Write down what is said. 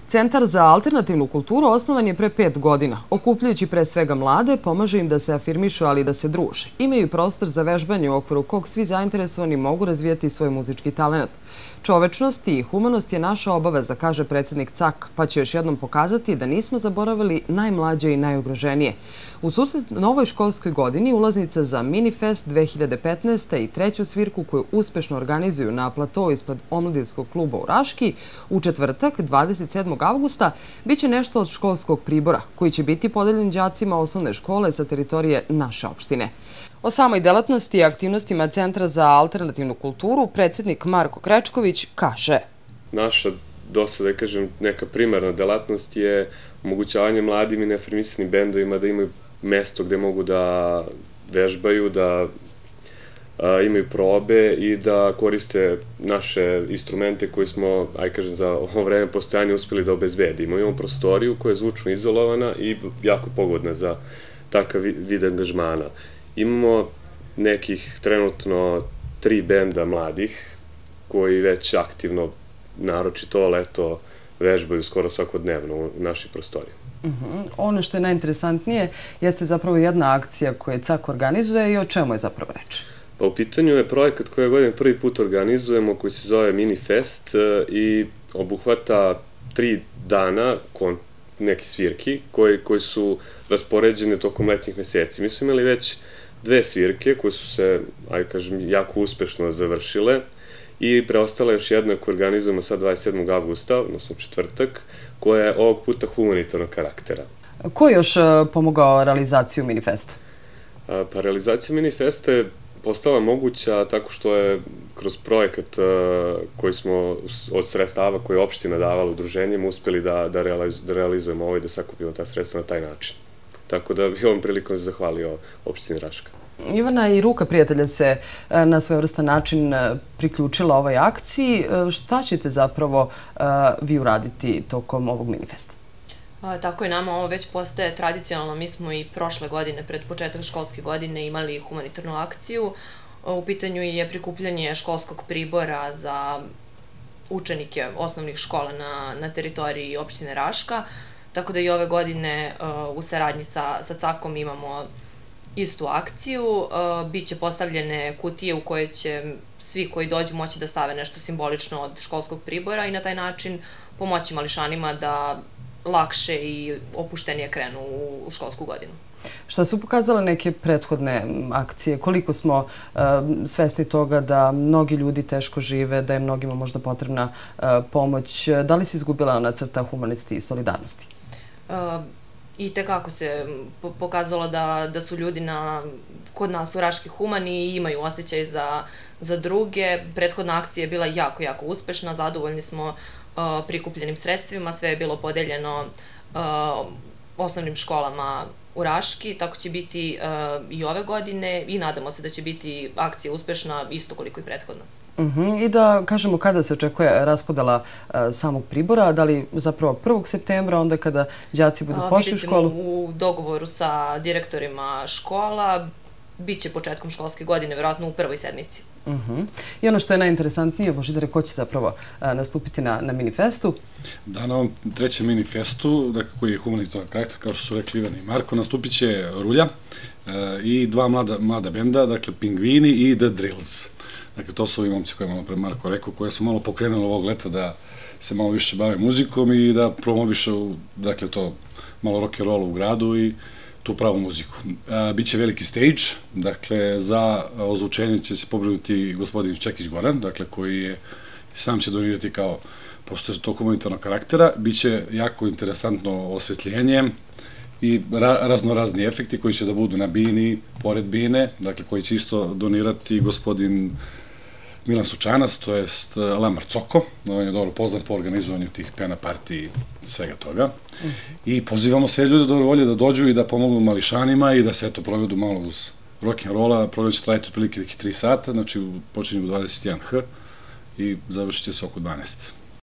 Centar za alternativnu kulturu osnovan je pre 5 godina. Okupljajući pre svega mlade, pomaže im da se afirmišu, ali i da se druže. Imaju prostor za vežbanje u okviru kog svi zainteresovani mogu razvijati svoj muzički talent. Čovečnost i humanost je naša obaveza, kaže predsjednik CAK, pa će još jednom pokazati da nismo zaboravili najmlađe i najugroženije. U susret novoj školskoj godini ulaznica za Minifest 2015. i treću svirku koju uspešno organizuju na platovu ispred Omladinskog kluba u Raški u četvrtak, 27. avgusta, biće nešto od školskog pribora koji će biti podeljen đacima osnovne škole sa teritorije naše opštine. O samoj delatnosti i aktivnostima Centra za alternativnu kulturu predsjednik Marko Krečković kaže: Naša, da kažem, neka primarna delatnost je omogućavanje mladim i neafirmisanim bendovima da imaju mesto gde mogu da vežbaju, da imaju probe i da koriste naše instrumente koje smo, kažem, za ovo vreme postojanja uspeli da obezbedimo. Imamo prostoriju koja je zvučno izolovana i jako pogodna za takav vid angažmana. Imamo nekih trenutno 3 benda mladih koji već aktivno, naročito leto, vežbaju skoro svakodnevno u našoj prostoriji. Ono što je najinteresantnije jeste zapravo jedna akcija koju CAK organizuje i o čemu je zapravo reč? Pa u pitanju je projekat koji godine prvi put organizujemo, koji se zove Minifest i obuhvata 3 dana neki svirki koji su raspoređene tokom letnjih meseci. Mi smo imali već 2 svirke koje su se, kažem, jako uspešno završile i preostala još jedna koju organizujemo sad 27. avgusta, odnosno četvrtak, koja je ovog puta humanitarnog karaktera. Ko je još pomogao realizaciju Minifesta? Pa realizacija Minifesta je postala moguća tako što je kroz projekat koji smo od sredstava koje je opština davala udruženjem uspeli da realizujemo ovo i da sakupimo ta sredstva na taj način. Tako da bih ovom prilikom se zahvalio opštini Raška. Ivana i Ruka Prijatelja se na svojevrstan način priključila ovoj akciji. Šta ćete zapravo vi uraditi tokom ovog Minifesta? Tako je, nama ovo već postaje tradicionalno. Mi smo i prošle godine, pred početak školske godine, imali humanitarnu akciju. U pitanju je prikupljanje školskog pribora za učenike osnovnih škola na teritoriji opštine Raška. Tako da i ove godine u saradnji sa CAK-om imamo istu akciju. Biće postavljene kutije u koje će svi koji dođu moći da stave nešto simbolično od školskog pribora i na taj način pomoći mališanima da lakše i opuštenije krenu u školsku godinu. Šta su pokazale neke prethodne akcije? Koliko smo svesni toga da mnogi ljudi teško žive, da je mnogima možda potrebna pomoć? Da li se izgubila ona crta humanosti i solidarnosti? I tekako se pokazalo da su ljudi kod nas u Raški humani i imaju osjećaj za druge. Prethodna akcija je bila jako, jako uspešna. Zadovoljni smo prikupljenim sredstvima. Sve je bilo podeljeno osnovnim školama u Raški. Tako će biti i ove godine i nadamo se da će biti akcija uspešna isto koliko i prethodno. I da kažemo kada se očekuje raspodela samog pribora, da li zapravo 1. septembra, onda kada đaci budu pošli u školu? Vidjet ćemo u dogovoru sa direktorima škola, bit će početkom školske godine, verovatno u prvoj sedmici. I ono što je najinteresantnije, Božidare, ko će zapravo nastupiti na Minifestu? Da, na ovom trećem Minifestu, koji je humanitarnog karaktera, kao što su rekli Ivana i Marko, nastupit će Rulja i 2 mlada benda, dakle Pingvini i The Drills. Dakle, to su ovi momci koje je malo pre Marko rekao, koje su malo pokrenuli ovog leta da se malo više bave muzikom i da promoviše, dakle, to malo rock'n'rolla u gradu i tu pravu muziku. Biće veliki stage, dakle, za ozvučenje će se pobrinuti gospodin Čekić Goran, dakle, koji sam će donirati kao, pošto je to humanitarnog karaktera, biće jako interesantno osvetljenje i raznorazni efekti koji će da budu na bini, pored bine, dakle, koji će isto donirati gospodin Milan Sučanac, to je Lamar Coko, on je dobro poznat po organizovanju tih pena partiji i svega toga. I pozivamo sve ljude dobro volje da dođu i da pomognu mališanima i da se eto provedu malo uz rock'n'rolla. Program će trajati otprilike 3 sata, znači počinje u 21h i završit će se oko 12.